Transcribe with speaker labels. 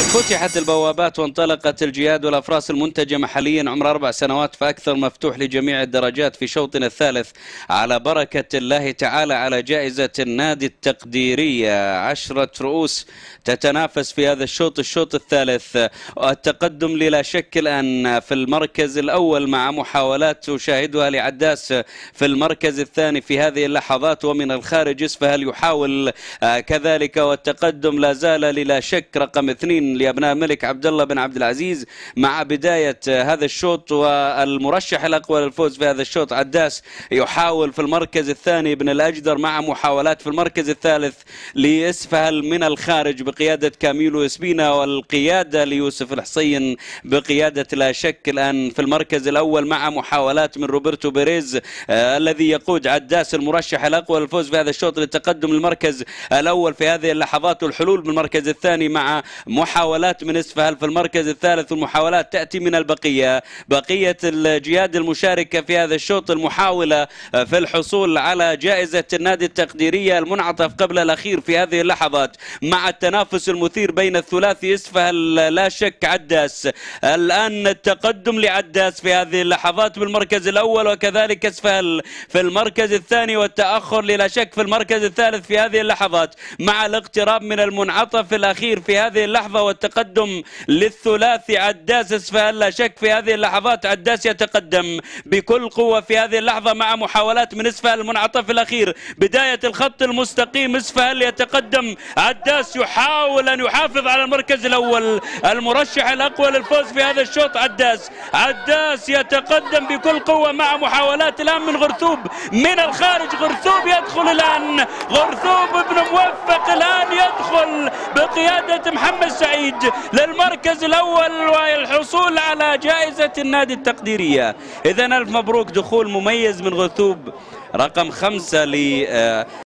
Speaker 1: فتحت البوابات وانطلقت الجياد والأفراس المنتجة محليا عمر 4 سنوات فأكثر مفتوح لجميع الدرجات في شوطنا الثالث على بركة الله تعالى على جائزة النادي التقديرية. 10 رؤوس تتنافس في هذا الشوط الثالث. التقدم لا شك الآن في المركز الأول مع محاولات تشاهدها لعداس في المركز الثاني في هذه اللحظات، ومن الخارج اسفهل يحاول كذلك، والتقدم لا زال لا شك رقم 2 لأبناء الملك عبد الله بن عبد العزيز مع بداية هذا الشوط، والمرشح الأقوى للفوز في هذا الشوط عداس يحاول في المركز الثاني ابن الأجدر مع محاولات في المركز الثالث لإسفهل من الخارج بقيادة كاميلو اسبينا، والقيادة ليوسف الحصين بقيادة لا شك الآن في المركز الأول مع محاولات من روبرتو بيريز الذي يقود عداس المرشح الأقوى للفوز في هذا الشوط للتقدم للمركز الأول في هذه اللحظات، والحلول بالمركز الثاني مع محاولات من اسفهل في المركز الثالث، والمحاولات تأتي من بقية الجياد المشاركة في هذا الشوط المحاولة في الحصول على جائزة النادي التقديرية المنعطف قبل الأخير في هذه اللحظات، مع التنافس المثير بين الثلاثي اسفهل لا شك عداس. الآن التقدم لعداس في هذه اللحظات بالمركز الأول، وكذلك اسفهل في المركز الثاني، والتأخر لا شك في المركز الثالث في هذه اللحظات، مع الاقتراب من المنعطف الأخير في هذه اللحظة والتقدم للثلاثي عداس اسفهل لا شك في هذه اللحظات. عداس يتقدم بكل قوة في هذه اللحظة مع محاولات من اسفهل المنعطف الأخير، بداية الخط المستقيم اسفهل يتقدم، عداس يحاول أن يحافظ على المركز الأول، المرشح الأقوى للفوز في هذا الشوط عداس يتقدم بكل قوة مع محاولات الآن من غرثوب من الخارج. غرثوب يدخل الآن، غرثوب ابن موفق الآن يدخل بقيادة محمد سعيد للمركز الأول والحصول على جائزة النادي التقديرية. إذن ألف مبروك، دخول مميز من غرثوب رقم 5